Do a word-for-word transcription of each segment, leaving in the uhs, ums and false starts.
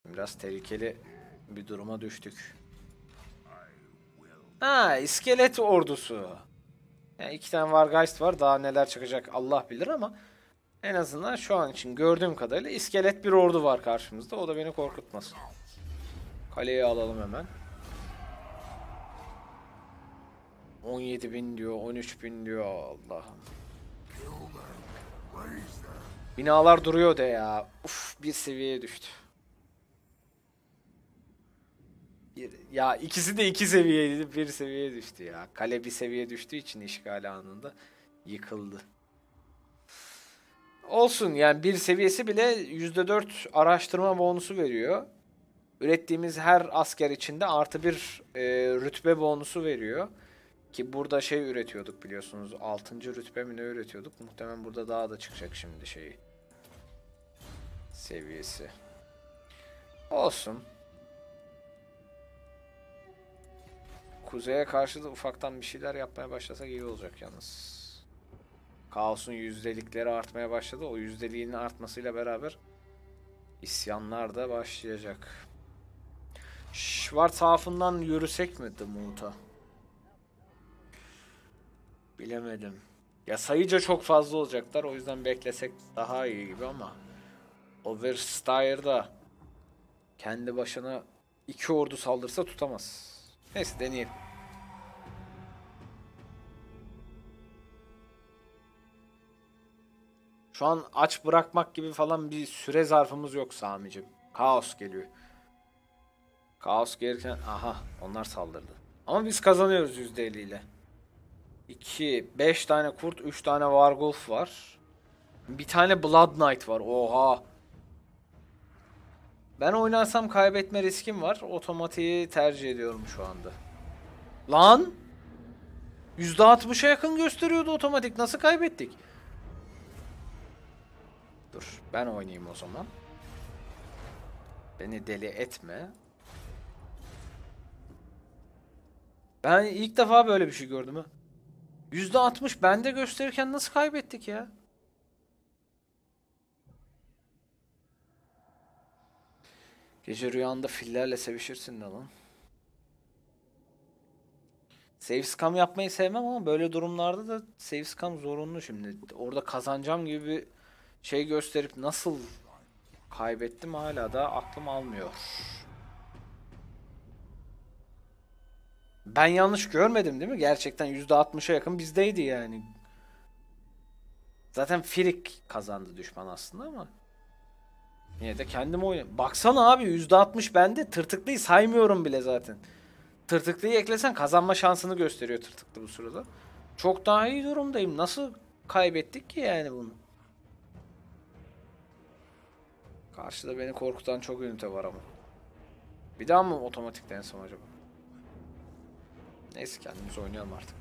Biraz tehlikeli bir duruma düştük. Ha, iskelet ordusu. Yani iki tane Vargeist var. Daha neler çıkacak Allah bilir ama en azından şu an için gördüğüm kadarıyla iskelet bir ordu var karşımızda. O da beni korkutmasın. Kaleyi alalım hemen. on yedi bin diyor, on üç bin diyor. Allah'ım. Binalar duruyor de ya. Uf, bir seviyeye düştü. Bir, ya ikisi de iki seviyeydi, bir seviyeye düştü ya. Kale bir seviye düştüğü için işgal anında yıkıldı. Olsun yani bir seviyesi bile yüzde dört araştırma bonusu veriyor. Ürettiğimiz her asker için de artı bir e, rütbe bonusu veriyor. Ki burada şey üretiyorduk biliyorsunuz. altıncı rütbe mi ne üretiyorduk? Muhtemelen burada daha da çıkacak şimdi şeyi. Seviyesi. Olsun. Kuzeye karşı da ufaktan bir şeyler yapmaya başlasak iyi olacak yalnız. Kaos'un yüzdelikleri artmaya başladı. O yüzdeliğinin artmasıyla beraber isyanlar da başlayacak. Schwarzhafen'dan yürüsek mi The Mood'a? Bilemedim. Ya sayıca çok fazla olacaklar. O yüzden beklesek daha iyi gibi ama Overstyr'da kendi başına iki ordu saldırsa tutamaz. Neyse deneyelim. Şu an aç bırakmak gibi falan bir süre zarfımız yok Sami'cim. Kaos geliyor. Kaos gelirken aha onlar saldırdı. Ama biz kazanıyoruz yüzde elli ile. iki, beş tane kurt, üç tane Wargolf var. Bir tane Blood Knight var. Oha. Ben oynarsam kaybetme riskim var. Otomatiği tercih ediyorum şu anda. Lan! yüzde altmışa yakın gösteriyordu otomatik. Nasıl kaybettik? Dur. Ben oynayayım o zaman. Beni deli etme. Ben ilk defa böyle bir şey gördüm ha. yüzde altmış bende gösterirken nasıl kaybettik ya? Gece rüyanda fillerle sevişirsin de lan. Save scam yapmayı sevmem ama böyle durumlarda da save scam zorunlu şimdi. Orada kazanacağım gibi bir şey gösterip nasıl kaybettim hala da aklım almıyor. Ben yanlış görmedim değil mi? Gerçekten yüzde altmışa yakın bizdeydi yani. Zaten Firik kazandı düşman aslında ama. Yine de kendim oynadım. Baksana abi yüzde altmış bende. Tırtıklıyı saymıyorum bile zaten. Tırtıklıyı eklesen kazanma şansını gösteriyor tırtıklı bu sırada. Çok daha iyi durumdayım. Nasıl kaybettik ki yani bunu? Karşıda beni korkutan çok ünite var ama. Bir daha mı otomatik densem acaba? Neyse kendimiz oynayalım artık.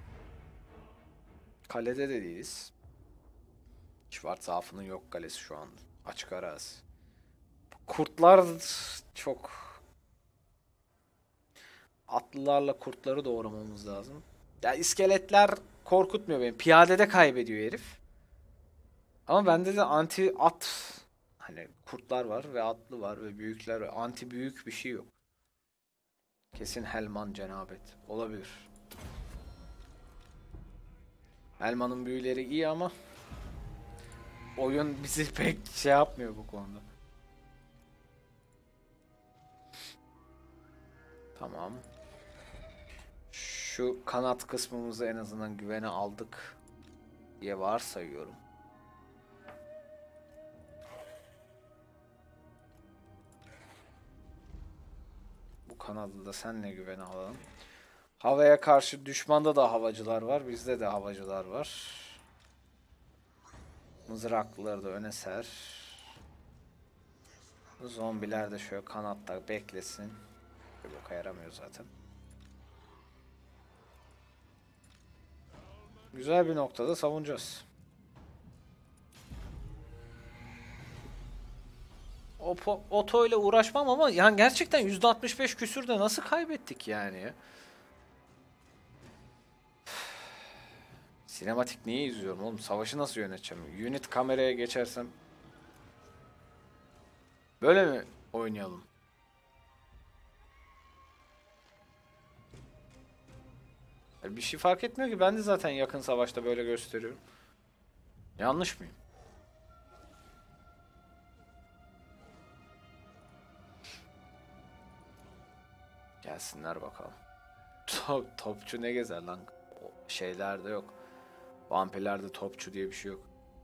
Kalede de değiliz. Schwarzhafen'ın yok kalesi şu an. Açık arazi. Kurtlar çok... Atlılarla kurtları doğramamız lazım. Ya iskeletler korkutmuyor beni. Piyadede kaybediyor herif. Ama bende de anti at hani kurtlar var ve atlı var ve büyükler var. Anti büyük bir şey yok. Kesin Helman cenabet. Olabilir. Helman'ın büyüleri iyi ama oyun bizi pek şey yapmıyor bu konuda. Tamam. Şu kanat kısmımızı en azından güvene aldık diye varsayıyorum. Bu kanadı da senle güvene alalım. Havaya karşı düşmanda da havacılar var. Bizde de havacılar var. Mızraklıları da öne ser. Zombiler de şöyle kanatta beklesin. Bir boka yaramıyor zaten. Güzel bir noktada savunacağız. Oto ile uğraşmam ama yani gerçekten yüzde altmış beş küsürde nasıl kaybettik yani? Sinematik niye izliyorum oğlum? Savaşı nasıl yöneteceğim? Unit kameraya geçersem böyle mi oynayalım. Bir şey fark etmiyor ki, ben de zaten yakın savaşta böyle gösteriyorum. Yanlış mıyım? Gelsinler bakalım. Top, topçu ne gezer lan? O şeylerde yok. Vampirlerde topçu diye bir şey yok.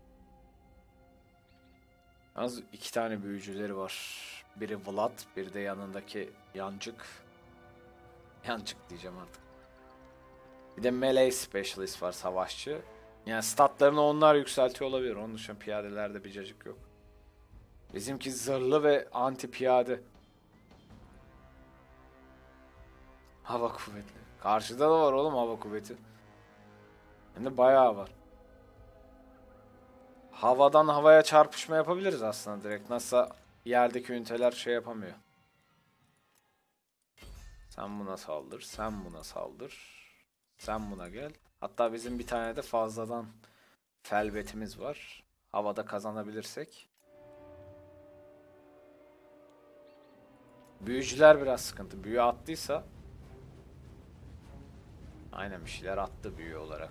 Yalnız iki tane büyücüleri var. Biri Vlad, biri de yanındaki Yancık. Yancık diyeceğim artık. Bir de melee specialist var, savaşçı. Yani statlarını onlar yükseltiyor olabilir. Onun dışında piyadelerde bir cacık yok. Bizimki zırhlı ve anti piyade. Hava kuvveti. Karşıda da var oğlum hava kuvveti. Hem de bayağı var. Havadan havaya çarpışma yapabiliriz aslında direkt. Nasıl yerdeki üniteler şey yapamıyor. Sen buna saldır, sen buna saldır. Sen buna gel. Hatta bizim bir tane de fazladan felbetimiz var. Havada kazanabilirsek. Büyücüler biraz sıkıntı. Büyü attıysa. Aynen, bir şeyler attı büyü olarak.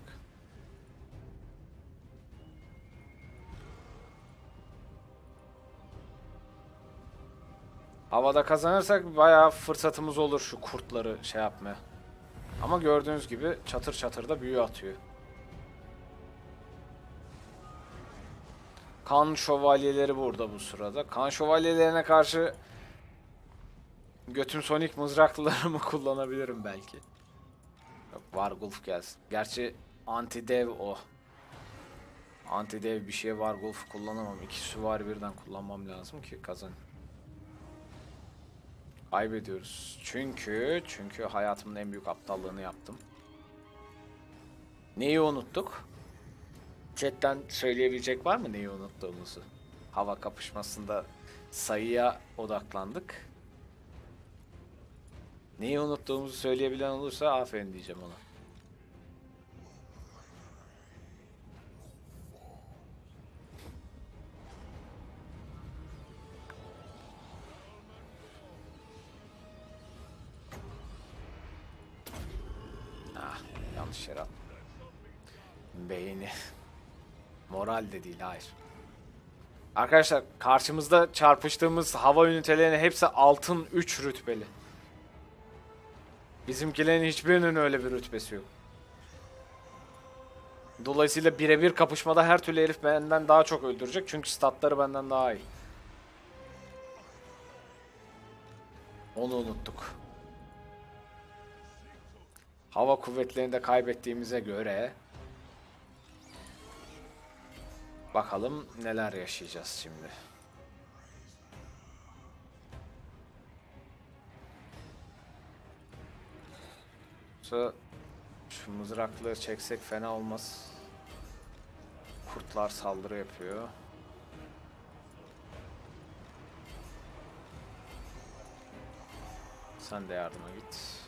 Havada kazanırsak bayağı fırsatımız olur şu kurtları şey yapmaya. Ama gördüğünüz gibi çatır çatır da büyü atıyor. Kan şövalyeleri burada bu sırada. Kan şövalyelerine karşı götüm sonik mızraklarımı kullanabilirim belki. Yok, Vargulf gelsin. Gerçi anti dev o. Anti dev bir şey Vargulf kullanamam. İki süvari birden kullanmam lazım ki kazan. Kaybediyoruz. Çünkü çünkü hayatımın en büyük aptallığını yaptım. Neyi unuttuk? Chatten söyleyebilecek var mı neyi unuttuğumuzu? Hava kapışmasında sayıya odaklandık. Neyi unuttuğumuzu söyleyebilen olursa aferin diyeceğim ona. Ah, yanlış yere attım. Beyni. Moral de değil, hayır. Arkadaşlar karşımızda çarpıştığımız hava ünitelerinin hepsi altın üç rütbeli. Bizimkilerin hiçbirinin öyle bir rütbesi yok. Dolayısıyla birebir kapışmada her türlü herif benden daha çok öldürecek. Çünkü statları benden daha iyi. Onu unuttuk. Hava kuvvetlerini de kaybettiğimize göre bakalım neler yaşayacağız şimdi. Şu, şu mızrakları çeksek fena olmaz. Kurtlar saldırı yapıyor. Sen de yardıma git.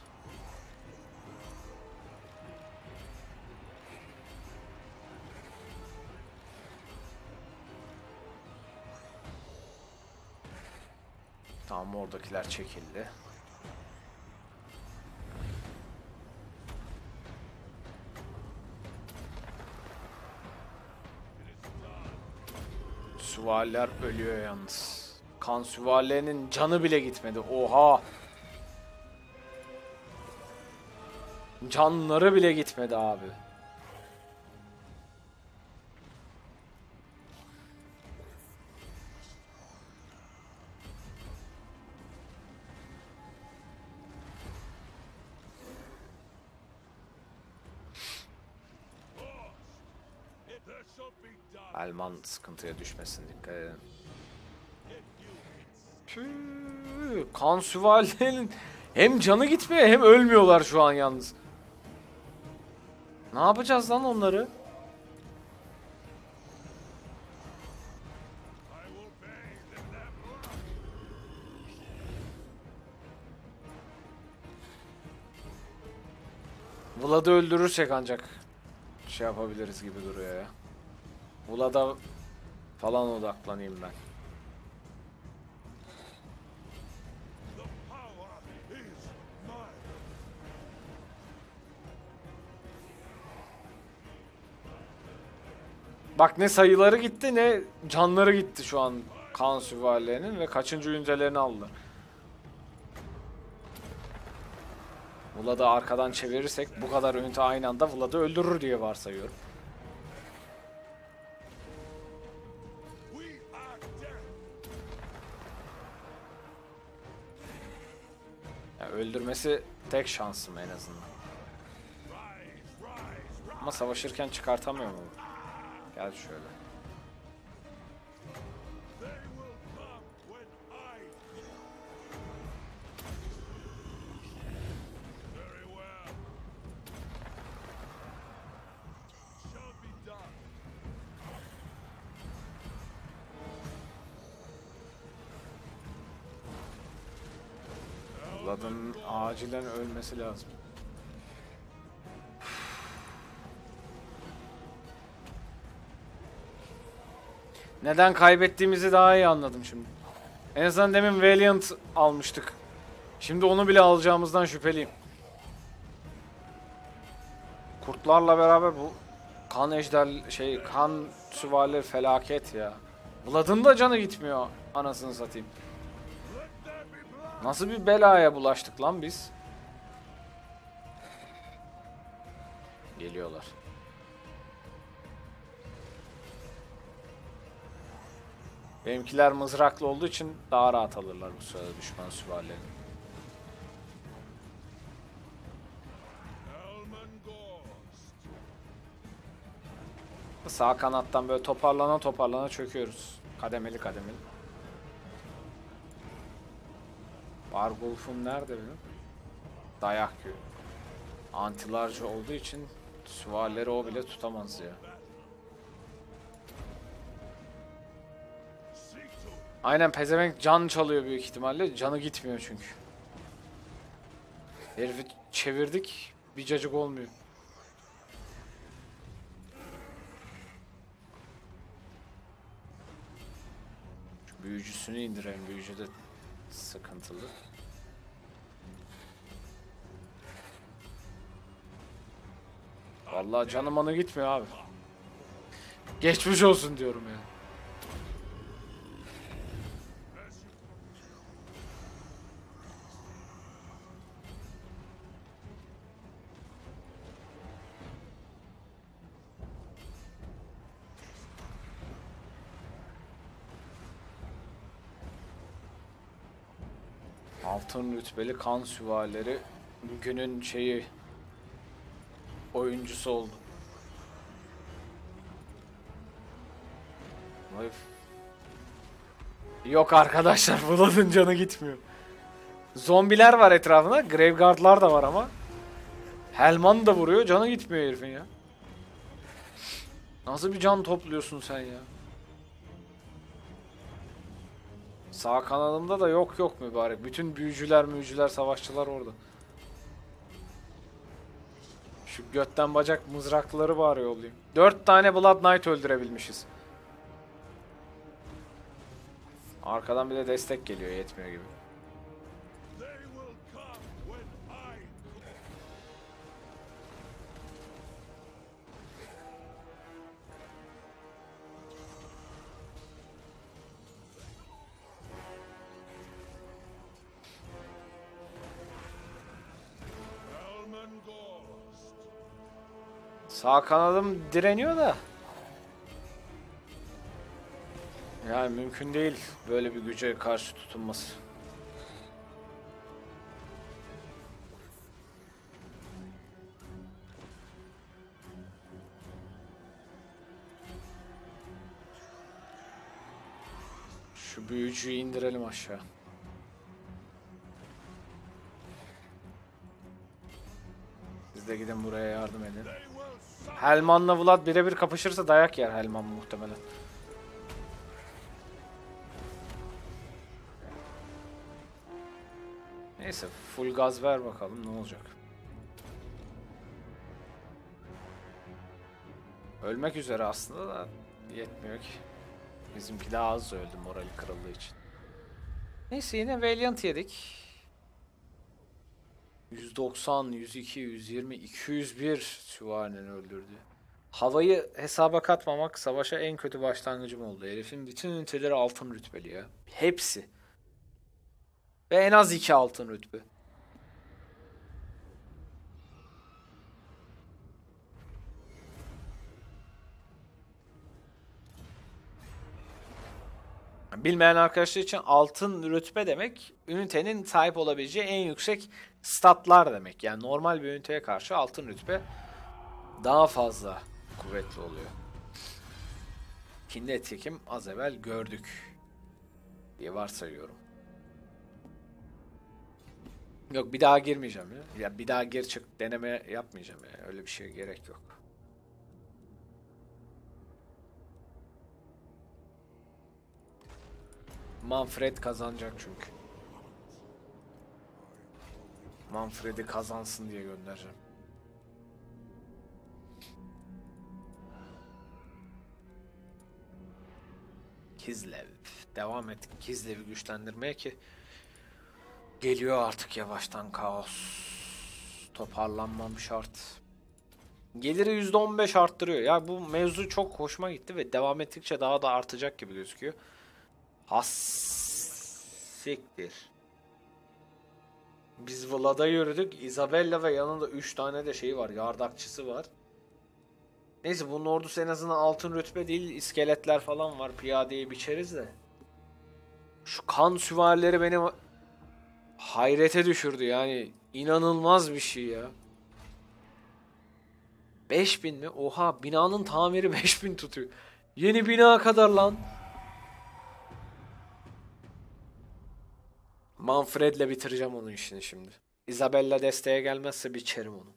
Tamam, oradakiler çekildi. Süvariler ölüyor yalnız. Kan süvarilerinin canı bile gitmedi. Oha! Canları bile gitmedi abi. Alman sıkıntıya düşmesin, dikkat edin. Püü, kan süvarilerin hem canı gitmiyor hem ölmüyorlar şu an yalnız. Ne yapacağız lan onları? Vlad'ı öldürürsek ancak şey yapabiliriz gibi duruyor ya. Vlad'a falan odaklanayım ben. Bak ne sayıları gitti ne canları gitti şu an Kaan süvarilerinin ve kaçıncı ünitelerini aldılar. Vlad'ı arkadan çevirirsek bu kadar ünite aynı anda Vlad'ı öldürür diye varsayıyorum. Yani öldürmesi tek şansım en azından. Ama savaşırken çıkartamıyorum onu. Gel şöyle. Vlad'ın acilen ölmesi lazım. Neden kaybettiğimizi daha iyi anladım şimdi. En azından demin Valiant almıştık. Şimdi onu bile alacağımızdan şüpheliyim. Kurtlarla beraber bu kan ejder şey kan süvarileri felaket ya. Vlad'ın da canı gitmiyor anasını satayım. Nasıl bir belaya bulaştık lan biz? Geliyorlar. Benimkiler mızraklı olduğu için daha rahat alırlar bu sırada düşman süvarilerini. Sağ kanattan böyle toparlana toparlana çöküyoruz. Kademeli kademeli. Vargulf'um nerede benim? Dayak yiyor. Antilarca olduğu için süvarileri o bile tutamaz ya. Aynen pezevenk can çalıyor büyük ihtimalle. Canı gitmiyor çünkü. Herifi çevirdik. Bir cacık olmuyor. Şu büyücüsünü indirelim. Büyücü de sıkıntılı. Vallahi canım ana gitmiyor abi. Geçmiş olsun diyorum ya. Altın rütbeli kan süvarileri günün şeyi oyuncusu oldu. Yok arkadaşlar, Vlad'ın canı gitmiyor. Zombiler var etrafında, Graveguard'lar da var ama. Helman da vuruyor, canı gitmiyor herifin ya. Nasıl bir can topluyorsun sen ya? Sağ kanadımda da yok yok mübarek. Bütün büyücüler, müyücüler, savaşçılar orada. Şu götten bacak mızrakları bari yollayayım. Dört tane Blood Knight öldürebilmişiz. Arkadan bir de destek geliyor, yetmiyor gibi. Sağ kanadım direniyor da. Yani mümkün değil böyle bir güce karşı tutunması. Şu büyücüyü indirelim aşağı. Siz de gidin buraya yardım edin. Helman'la Vlad birebir kapışırsa dayak yer Helman muhtemelen. Neyse full gaz ver bakalım ne olacak. Ölmek üzere aslında da yetmiyor ki. Bizimki daha az öldü morali kırıldığı için. Neyse yine Valiant yedik. yüz doksan, yüz iki, yüz yirmi, iki yüz bir süvarinin öldürdü. Havayı hesaba katmamak savaşa en kötü başlangıcım oldu. Herifin bütün üniteleri altın rütbeli ya. Hepsi. Ve en az iki altın rütbe. Bilmeyen arkadaşlar için altın rütbe demek ünitenin sahip olabileceği en yüksek statlar demek. Yani normal bir üniteye karşı altın rütbe daha fazla kuvvetli oluyor. Ki nitekim az evvel gördük diye varsayıyorum. Yok, bir daha girmeyeceğim ya. Ya bir daha gir çık deneme yapmayacağım ya. Öyle bir şeye gerek yok. Manfred kazanacak çünkü. Manfred'i kazansın diye göndereceğim. Kislev. Devam et Kislev'i güçlendirmeye ki geliyor artık yavaştan kaos. Toparlanmam şart. Geliri yüzde on beş arttırıyor. Ya bu mevzu çok hoşuma gitti ve devam ettikçe daha da artacak gibi gözüküyor. Has siktir. Biz Vlad'a yürüdük. Isabella ve yanında üç tane de şeyi var. Yardakçısı var. Neyse bunun ordusu en azından altın rütbe değil. İskeletler falan var. Piyadeyi biçeriz de. Şu kan süvarileri beni hayrete düşürdü yani. İnanılmaz bir şey ya. beş bin mi? Oha, binanın tamiri beş bin tutuyor. Yeni bina kadar lan. Manfred'le bitireceğim onun işini şimdi. Isabella desteğe gelmezse biçerim onu.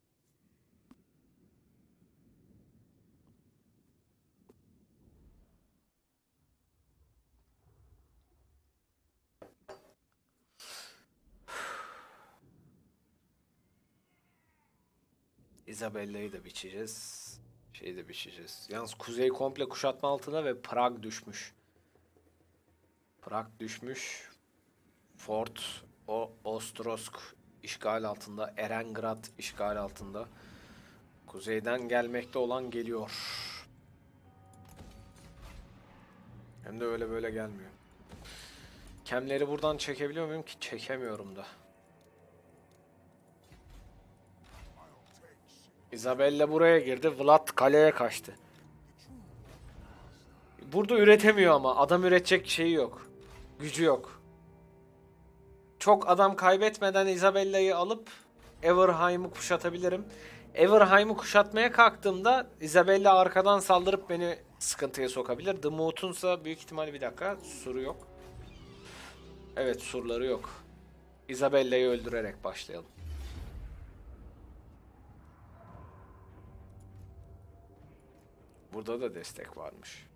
Isabella'yı da biçeceğiz. Şeyi de biçeceğiz. Yalnız kuzey komple kuşatma altında ve Prag düşmüş. Prag düşmüş. Fort o Ostrosk işgal altında. Erengrad işgal altında. Kuzeyden gelmekte olan geliyor. Hem de öyle böyle gelmiyor. Kemleri buradan çekebiliyor muyum ki? Çekemiyorum da. Isabella buraya girdi. Vlad kaleye kaçtı. Burada üretemiyor ama. Adam üretecek şeyi yok. Gücü yok. Çok adam kaybetmeden Isabella'yı alıp Everheim'i kuşatabilirim. Everheim'i kuşatmaya kalktığımda Isabella arkadan saldırıp beni sıkıntıya sokabilir. The Moot'unsa büyük ihtimalle bir dakika. Suru yok. Evet, surları yok. Isabella'yı öldürerek başlayalım. Burada da destek varmış.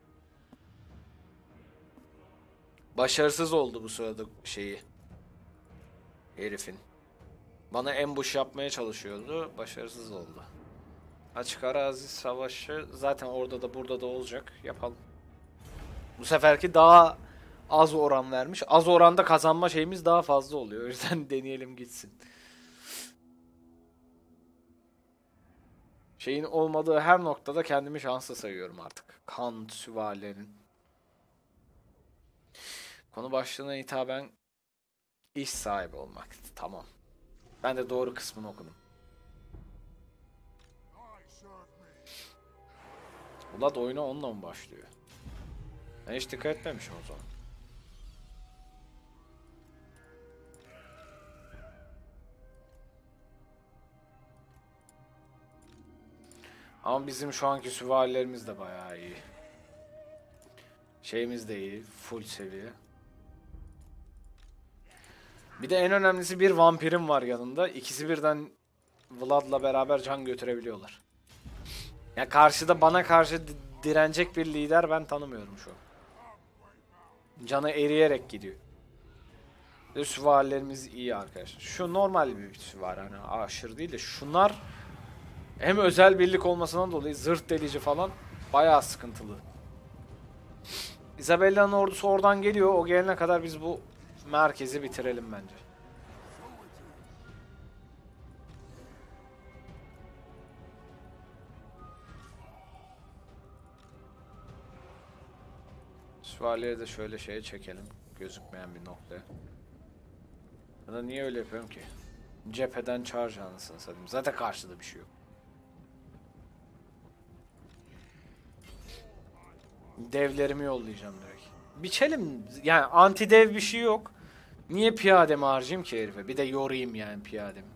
Başarısız oldu bu sırada şeyi. Herifin. Bana ambush yapmaya çalışıyordu. Başarısız oldu. Açık arazi savaşı zaten orada da burada da olacak. Yapalım. Bu seferki daha az oran vermiş. Az oranda kazanma şeyimiz daha fazla oluyor. O yüzden deneyelim gitsin. Şeyin olmadığı her noktada kendimi şanslı sayıyorum artık. Kan süvarilerinin. Konu başlığına hitaben iş sahibi olmak. Tamam. Ben de doğru kısmını okudum. Vlad oyuna onunla mı başlıyor? Ben hiç dikkat etmemişim o zaman. Ama bizim şu anki süvarilerimiz de bayağı iyi. Şeyimiz de iyi. Full seviye. Bir de en önemlisi bir vampirim var yanında. İkisi birden Vlad'la beraber can götürebiliyorlar. Ya karşıda bana karşı direnecek bir lider ben tanımıyorum şu an. Canı eriyerek gidiyor. Ve süvarilerimiz iyi arkadaşlar. Şu normal bir süvari, hani aşırı değil de şunlar hem özel birlik olmasından dolayı zırh delici falan bayağı sıkıntılı. Isabella'nın ordusu oradan geliyor. O gelene kadar biz bu merkezi bitirelim bence. Süvarileri de şöyle şeye çekelim. Gözükmeyen bir noktaya. Ya da niye öyle yapıyorum ki? Cepheden charge anasını satayım. Zaten karşıda bir şey yok. Devlerimi yollayacağım direkt. Biçelim. Yani anti dev bir şey yok. Niye piyademi harcayayım ki herife? Bir de yorayım yani piyademi.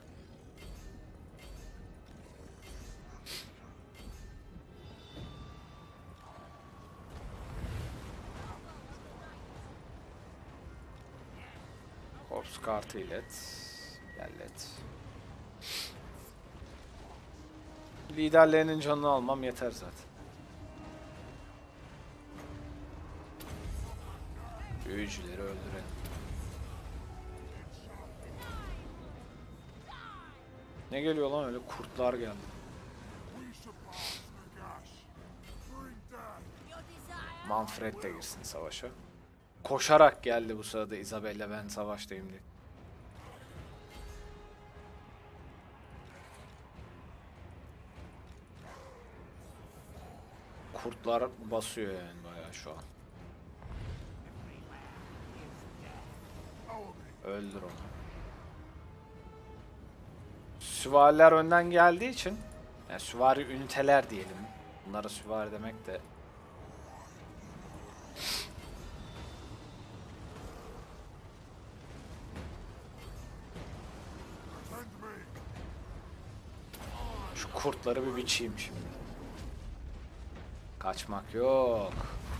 Korps kartı ilet. Gellet. Liderlerinin canını almam yeter zaten. Büyücüleri öldürelim. Ne geliyor lan öyle? Kurtlar geldi. Manfred de girsin savaşa. Koşarak geldi bu sırada Isabella, ben savaştayım diye. Kurtlar basıyor yani bayağı şu an. Öldür onu. Süvariler önden geldiği için, yani süvari üniteler diyelim. Bunlara süvari demek de şu kurtları bir biçeyim şimdi. Kaçmak yok.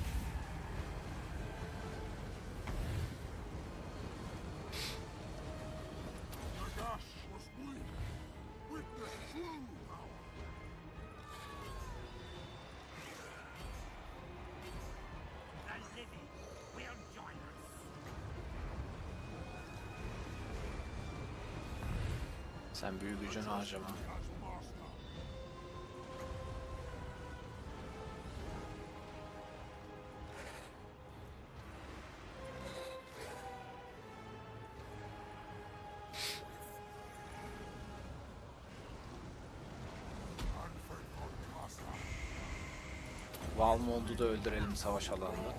Sen büyük gücünü harcama. Valmont'u da öldürelim savaş alanında.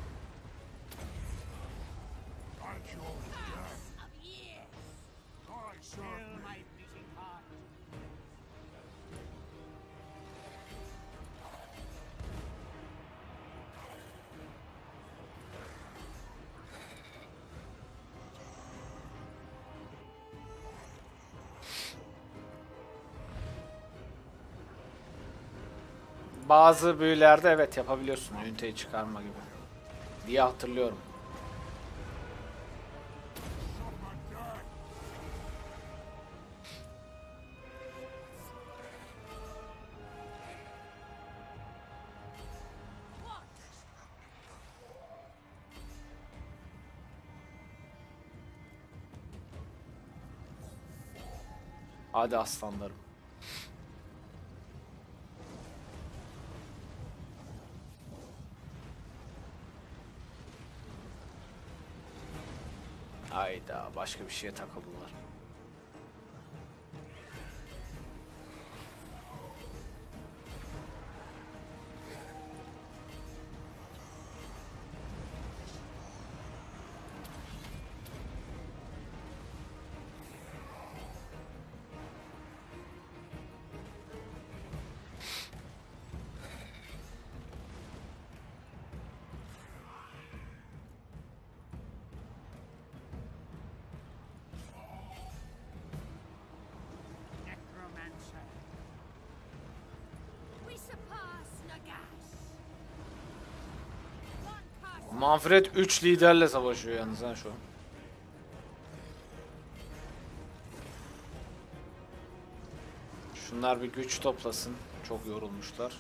Bazı büyülerde evet yapabiliyorsun üniteyi çıkarma gibi diye hatırlıyorum. Hadi aslanlarım. Hayda, başka bir şeye takıldılar. Manfred üç liderle savaşıyor yalnız ha şu an. Şunlar bir güç toplasın. Çok yorulmuşlar.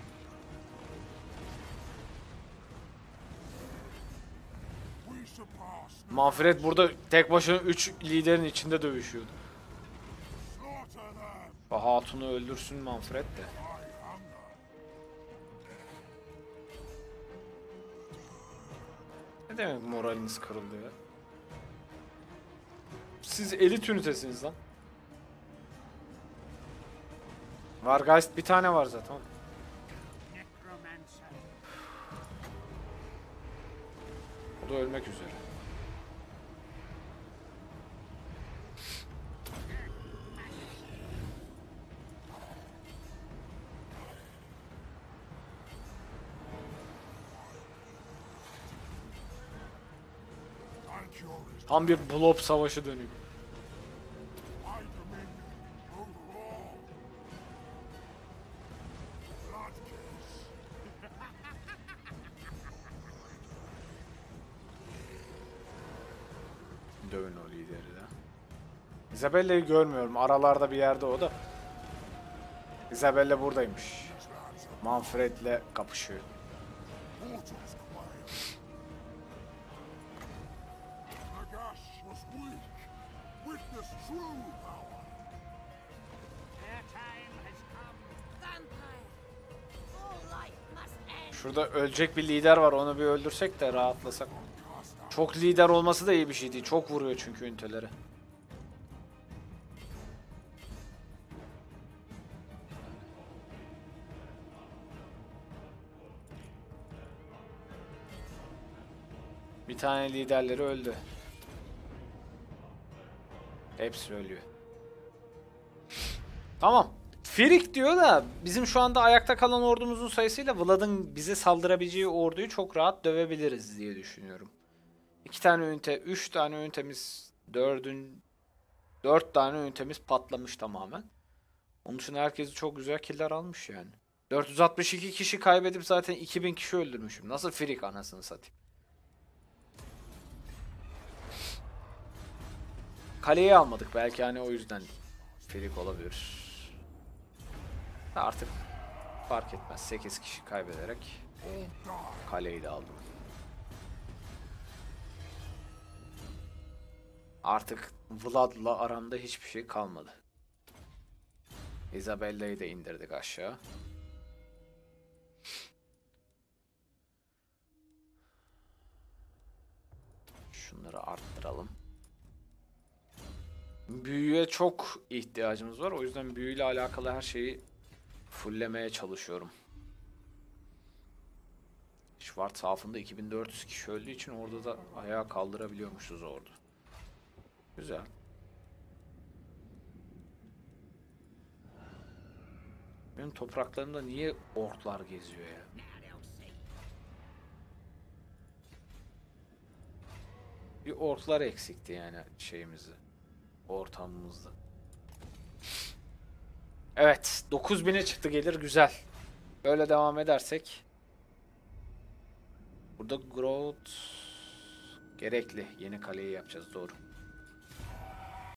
Manfred burada tek başına üç liderin içinde dövüşüyordu. Hatun'u öldürsün Manfred de. Ne demek moraliniz kırıldı ya? Siz elit ünitesiniz lan. Vargeist bir tane var zaten. Bu da ölmek üzere. Tam bir blob savaşı dönüyor. Dövün o lideri de. Isabella'yı görmüyorum. Aralarda bir yerde o da. Isabella buradaymış. Manfred'le kapışıyor. Şurada ölecek bir lider var. Onu bir öldürsek de rahatlasak. Çok lider olması da iyi bir şey değil. Çok vuruyor çünkü üniteleri. Bir tane liderleri öldü. Hepsi ölüyor. Tamam. Firik diyor da bizim şu anda ayakta kalan ordumuzun sayısıyla Vlad'ın bize saldırabileceği orduyu çok rahat dövebiliriz diye düşünüyorum. İki tane ünite, üç tane ünitemiz, dördün, dört tane ünitemiz patlamış tamamen. Onun için herkes çok güzel killer almış yani. dört yüz altmış iki kişi kaybedip zaten iki bin kişi öldürmüşüm. Nasıl Firik anasını satayım. Kaleyi almadık belki hani o yüzden Firik olabilir. Artık fark etmez. sekiz kişi kaybederek kaleyi de aldım. Artık Vlad'la aramda hiçbir şey kalmadı. Isabella'yı da indirdik aşağı. Şunları arttıralım. Büyüye çok ihtiyacımız var. O yüzden büyüyle alakalı her şeyi fulllemeye çalışıyorum. Schwarzhafen'da iki bin dört yüz kişi öldüğü için orada da ayağa kaldırabiliyormuşuz orada. Güzel. Benim topraklarımda niye orklar geziyor ya? Bir orklar eksikti yani şeyimizde. Ortamımızda. Evet. dokuz bine çıktı gelir. Güzel. Böyle devam edersek. Burada growth gerekli. Yeni kaleyi yapacağız. Doğru.